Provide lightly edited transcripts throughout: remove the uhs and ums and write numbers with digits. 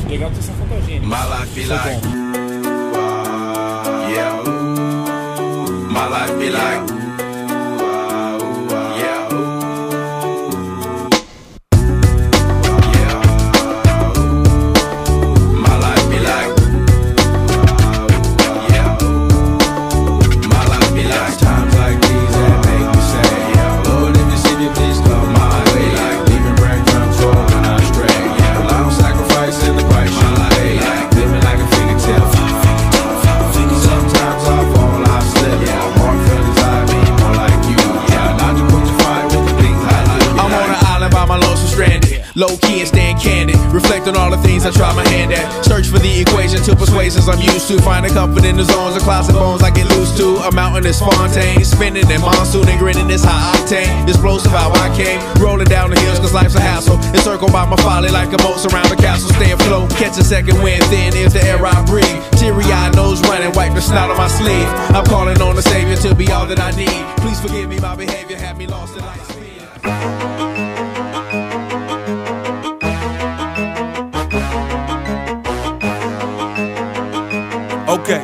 Legal ter essa fotogênica. My life be like, yeah. My life be like, yeah. Yeah. My life be like, yeah. My life be like times like these that make me say, yeah. Lord, if you see me, please come my way. Like leaving breadcrumbs for when I stray. Yeah, a long sacrifice in the price. My life be like living like a fairy tale. Sometimes I fall, I slip. Yeah, more feelings I be more like you. Yeah, not to put the fire with the things I do. I'm on an island by my lonesome stranded. Low key and staying candid. Reflect on all the things I try my hand at. Search for the equation to persuasions I'm used to. Finding comfort in the zones of clouds and bones I get loose to. A mountain is Fontaine. Spinning in monsoon and grinning this high octane. Explosive how I came. Rolling down the hills cause life's a hassle. Encircled by my folly like a moat around the castle. Stay afloat. Catch a second wind thin is the air I breathe. Teary-eyed nose running. Wipe the snot on my sleeve. I'm calling on the Savior to be all that I need. Please forgive me, my behavior had me lost in light speed. Okay.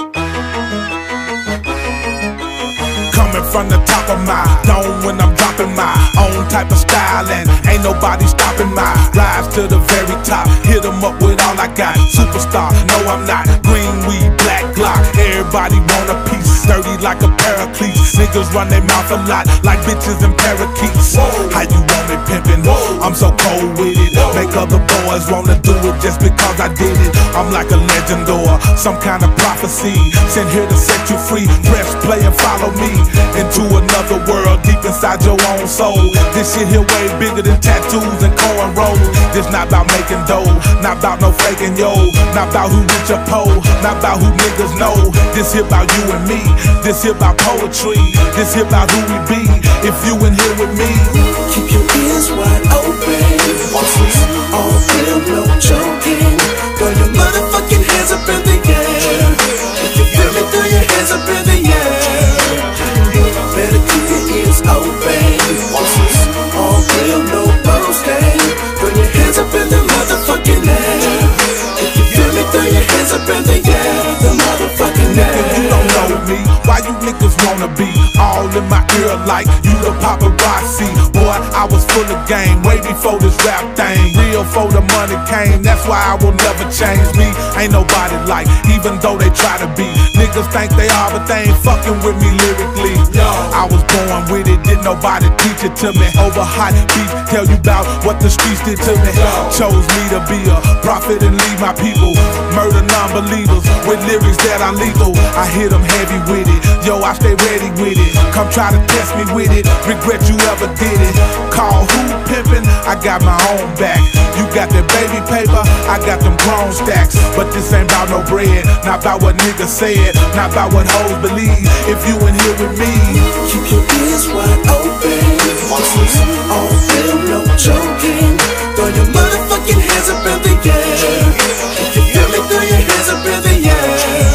Coming from the top of my dome when I'm dropping my own type of style, and ain't nobody stopping my rise to the very top. Hit 'em up with all I got. Superstar, no I'm not. Green weed, black Glock. Everybody want a piece. Dirty like a pair of cleats. Niggas run their mouth a lot like bitches and parakeets. How you want me pimpin'? I'm so cold with it. Make other boys wanna do it just because I did it. I'm like a legend or some kind of prophecy. Sent here to set you free. Press play and follow me into another world deep inside your own soul. This shit here way bigger than tattoos and cornrows. This not about making dough, not about no faking yo, not about who rich or poor, not about who niggas know. This here about you and me. This here about poetry. This here about who we be. If you in here with me, keep your ears wide open. This is all real, no joking. Throw your motherfucking hands up in the air. If you feel me, throw your hands up in the air. Better keep your ears open. This is all real, no boasting. Throw your hands up in the motherfucking air. If you feel me, throw your hands up in the air. The motherfucking air. you don't know me. Why you niggas wanna be all in my ear like you the paparazzi? Boy, I was full of game way before this rap thing. Real for the money came, that's why I will never change me. Ain't nobody like, even though they try to be. Niggas think they are, but they ain't fucking with me lyrically. I was born with it, didn't nobody teach it to me. Over hot beef, tell you about what the streets did to me. Chose me to be a prophet and lead my people. Murder non-believers with lyrics that are lethal. I hit them heavy with it, yo, I stay ready with it. Come try to test me with it, regret you ever did it. Call who pimpin', I got my own back. You got that baby paper, I got them grown stacks. But this ain't about no bread, not about what niggas said, not about what hoes believe. If you in here with me, keep your ears wide open. This is all real, no joking. Throw your motherfucking hands up in the air. If you feel me, throw your hands up in the air.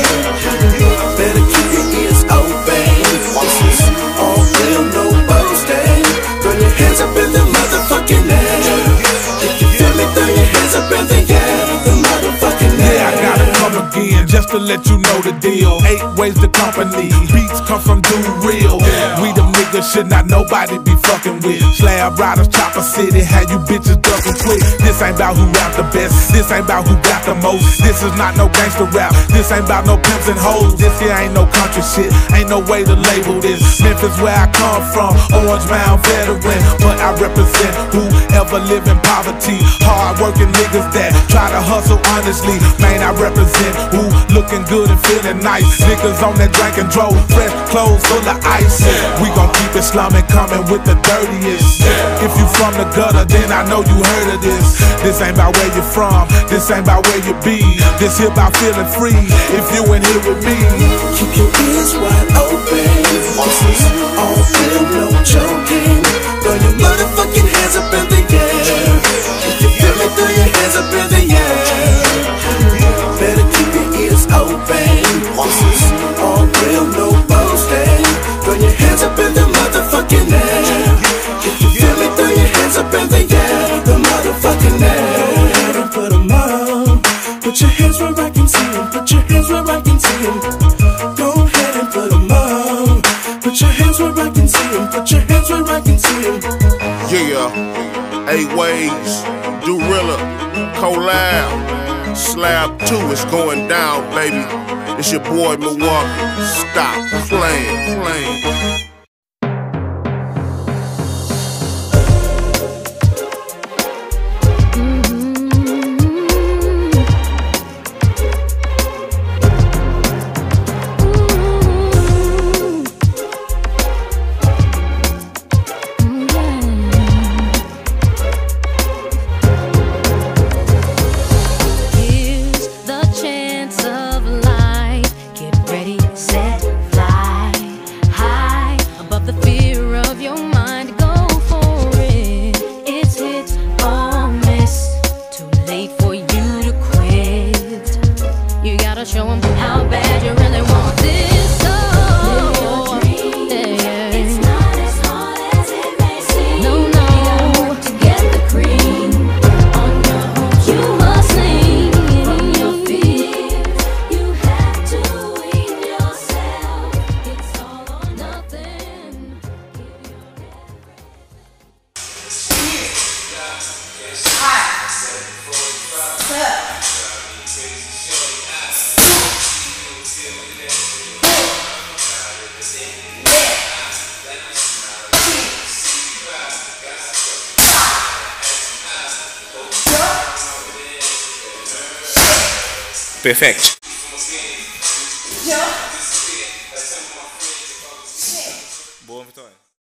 Better keep your ears open. This is all real, no boasting. Throw your hands up in the motherfucking air. If you feel me, throw your hands up in the air. The motherfucking air. yeah, I gotta come again just to let you know the deal. 8 ways to company, beats come from Dude Real. We the niggas should not nobody be fucking with. Slab riders, Chopper City, had you bitches ducking quick. This ain't about who rap the best, this ain't about who got the most. This is not no gangster rap, this ain't about no pimps and hoes. This here ain't no country shit, ain't no way to label this. Memphis where I come from, Orange Mound veteran. But I represent whoever live in poverty. Hard working niggas that try to hustle honestly. Man, I represent who looking good and feeling nice. Niggas on that drink and drove, fresh clothes full of ice. We gon' keep it slumming, coming with the dirtiest. If you from the gutter, then I know you heard of this. This ain't about where you from, this ain't about where you be. This here about feeling free, if you in here with me. Keep your ears wide open. This is all real, no joking. Throw your motherfucking hands up in the air. If you feel me, throw your hands up in the air. Better keep your ears open. This is all real, no boasting. Throw your hands up in the motherfucking air. If you feel me, throw your hands up in the air. The motherfucking air. Put 'em on. Put your hands where I can see them. Put your hands where I can see them. Go ahead and put them up. Put your hands where I can see them. Put your hands where I can see them. Yeah, 8 Ways, Dorilla, Collab, Slab 2 is going down, baby. It's your boy Milwaukee. Stop playing. Show them how bad you really want this. So it's not as hard as it may seem. No, you gotta work to get the cream. On your own you must sing. From your fears you have to wean yourself. It's all or nothing. Perfect. Ja.